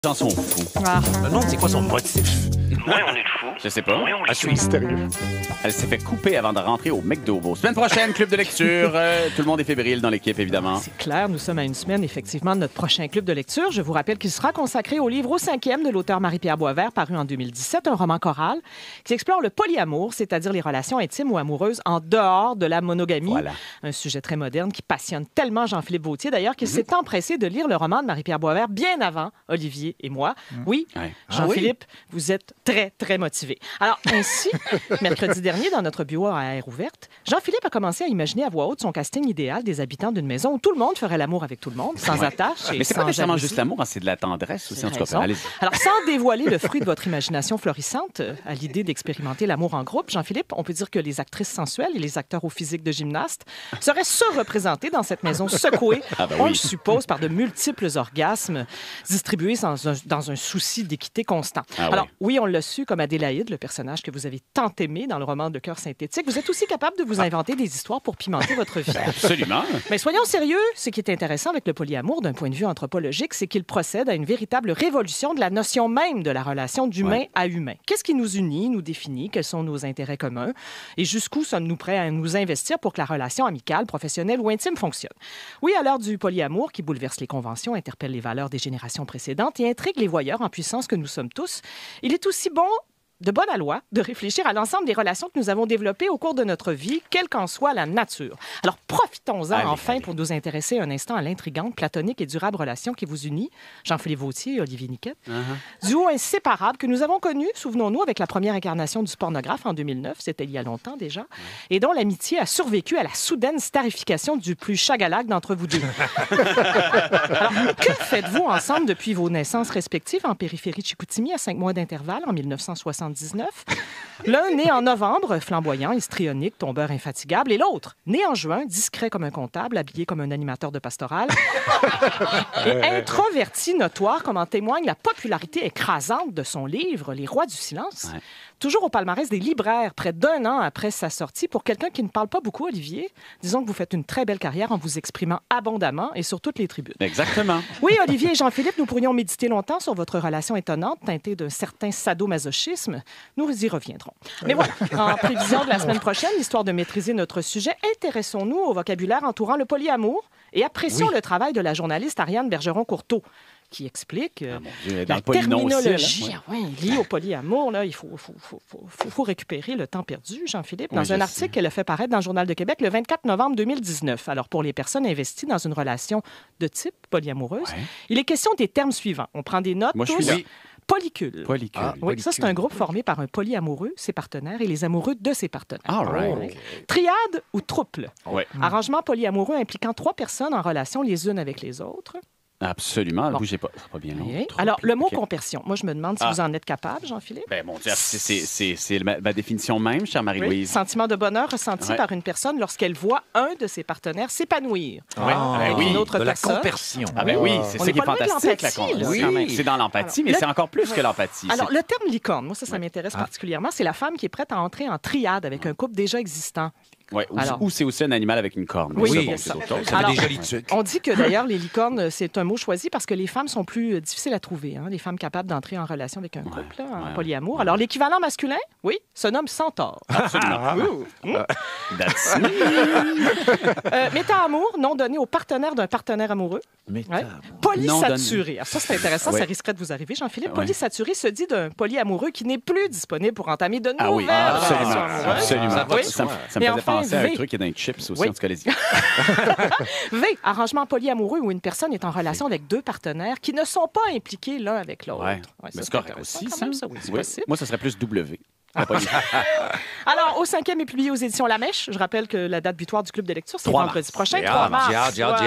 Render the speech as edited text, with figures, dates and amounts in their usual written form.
gens sont fous. Ah. Je me demande c'est quoi son motif. Ouais, on est de fous. Je sais pas. Ouais, on est Je suis mystérieux. Elle s'est fait couper avant de rentrer au McDo. Semaine prochaine, club de lecture. Tout le monde est fébrile dans l'équipe, évidemment. C'est clair, nous sommes à une semaine, effectivement, de notre prochain club de lecture. Je vous rappelle qu'il sera consacré au livre Au cinquième de l'auteur Marie-Pierre Boisvert, paru en 2017, un roman choral qui explore le polyamour, c'est-à-dire les relations intimes ou amoureuses en dehors de la monogamie. Voilà. Un sujet très moderne qui passionne tellement Jean-Philippe Vauthier, d'ailleurs, qu'il s'est empressé de lire le roman de Marie-Pierre Boisvert bien avant Olivier et moi. Oui, Ouais. Jean-Philippe, vous êtes très, très motivé. Alors, ainsi, mercredi dernier, dans notre bureau à air ouverte, Jean-Philippe a commencé à imaginer à voix haute son casting idéal des habitants d'une maison où tout le monde ferait l'amour avec tout le monde, sans attache et Mais c'est pas sans nécessairement jalousie. juste l'amour, hein, c'est de la tendresse aussi, en tout cas. Raison. Allez-y. Alors, sans dévoiler le fruit de votre imagination florissante, à l'idée d'expérimenter l'amour en groupe, Jean-Philippe, on peut dire que les actrices sensuelles et les acteurs au physique de gymnaste seraient surreprésentés dans cette maison secouée, Ah ben on oui. le suppose, par de multiples orgasmes distribués dans un souci d'équité constant. Ah Alors, oui, on l'a su comme Adélaïde, le personnage que vous avez tant aimé dans le roman de cœur synthétique. Vous êtes aussi capable de vous inventer des histoires pour pimenter votre vie. Absolument. Mais soyons sérieux, ce qui est intéressant avec le polyamour d'un point de vue anthropologique, c'est qu'il procède à une véritable révolution de la notion même de la relation d'humain Ouais. à humain. Qu'est-ce qui nous unit, nous définit, quels sont nos intérêts communs et jusqu'où sommes-nous prêts à nous investir pour que la relation amicale, professionnelle ou intime fonctionne? Oui, à l'heure du polyamour qui bouleverse les conventions, interpelle les valeurs des générations précédentes et intrigue les voyeurs en puissance que nous sommes tous, il est aussi bon de bonne loi de réfléchir à l'ensemble des relations que nous avons développées au cours de notre vie, quelle qu'en soit la nature. Alors, profitons-en Allez, enfin allez. pour nous intéresser un instant à l'intrigante, platonique et durable relation qui vous unit, Jean-Philippe Vauthier et Olivier Niquette. Duo inséparable que nous avons connu, souvenons-nous, avec la première incarnation du pornographe en 2009, c'était il y a longtemps déjà, et dont l'amitié a survécu à la soudaine starification du plus chagalac d'entre vous deux. Alors, que faites-vous ensemble depuis vos naissances respectives en périphérie de Chicoutimi à 5 mois d'intervalle en 1979? L'un né en novembre, flamboyant, histrionique, tombeur infatigable, et l'autre né en juin, discret comme un comptable, habillé comme un animateur de pastoral, et introverti notoire, comme en témoigne la popularité écrasante de son livre Les Rois du silence. Ouais. Toujours au palmarès des libraires, près d'1 an après sa sortie. Pour quelqu'un qui ne parle pas beaucoup, Olivier, disons que vous faites une très belle carrière en vous exprimant abondamment et sur toutes les tribunes. Exactement. Oui, Olivier et Jean-Philippe, nous pourrions méditer longtemps sur votre relation étonnante, teintée d'un certain sadomasochisme. Nous y reviendrons. Mais voilà, en prévision de la semaine prochaine, histoire de maîtriser notre sujet, intéressons-nous au vocabulaire entourant le polyamour et apprécions le travail de la journaliste Ariane Bergeron-Courteau, qui explique Mon Dieu, dans la le polynom aussi, terminologie elle, hein? liée au polyamour. Là, il faut récupérer le temps perdu, Jean-Philippe, dans Oui, je un sais. article qu'elle a fait paraître dans le Journal de Québec le 24 novembre 2019. Alors, pour les personnes investies dans une relation de type polyamoureuse, Ouais. il est question des termes suivants. On prend des notes Moi, je tous. suis là. Polycule. Polycule. Oui, ça, c'est un groupe formé par un polyamoureux, ses partenaires, et les amoureux de ses partenaires. All right. Oui. Triade ou trouble. Ouais. Arrangement polyamoureux impliquant 3 personnes en relation les unes avec les autres. Absolument. Bon. Bougez pas. C'est pas bien long. Oui. Trop. Alors, le mot OK. compersion, moi, je me demande si Ah. vous en êtes capable, Jean-Philippe. Ben, mon Dieu, c'est ma définition même, chère Oui. Marie-Louise. Sentiment de bonheur ressenti Ouais. par une personne lorsqu'elle voit un de ses partenaires s'épanouir. Ouais. Ben oui. Une autre de la personne. compersion. Ah ben oui, On c'est est ça qui est pas loin de fantastique, la l'empathie, là, oui. quand même. C'est dans l'empathie, mais Alors, c'est encore plus que l'empathie. Alors, C'est- le terme licorne, moi, ça m'intéresse particulièrement. C'est la femme qui est prête à entrer en triade avec un couple déjà existant. Ouais, Alors- ou c'est aussi un animal avec une corne. Oui, Ça, il y bon, a c'est ça. autre chose. Ça Alors- fait des jolis trucs. On dit que d'ailleurs, les licornes, c'est un mot choisi parce que les femmes sont plus difficiles à trouver. Hein? Les femmes capables d'entrer en relation avec un couple, là, en ouais. polyamour. Alors, l'équivalent masculin, oui, se nomme centaure. Absolument. That's it. Méta-amour, nom donné au partenaire d'un partenaire amoureux. Ouais. Polysaturé. Alors ça, c'est intéressant. Ouais. Ça risquerait de vous arriver, Jean-Philippe. Ouais. Polysaturé se dit d'un polyamoureux qui n'est plus disponible pour entamer de nouvelles Ah oui, relations absolument. amoureuses. Absolument. Ça va de Oui. Ça me soi. ça me Et faisait enfin, penser à un V. truc qui est dans les chips aussi, Oui. en tout cas, les V, arrangement polyamoureux où une personne est en relation avec 2 partenaires qui ne sont pas impliqués l'un avec l'autre. Ouais. Ouais, Mais ça, c'est correct intéressant aussi, quand ça. même, oui, c'est Oui. possible. Moi, ça serait plus W. Alors, Au cinquième est publié aux éditions La Mèche. Je rappelle que la date butoir du club de lecture, c'est 3 vendredi mars. prochain, J'ai 3 hâte, mars. j'ai hâte, j'ai hâte, Ouais.